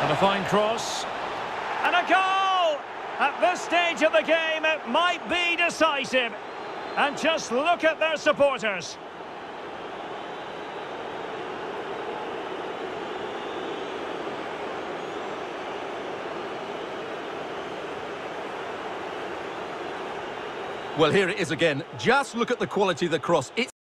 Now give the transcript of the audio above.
And a fine cross. And a goal! At this stage of the game, it might be decisive. And just look at their supporters. Well, here it is again. Just look at the quality of the cross. It's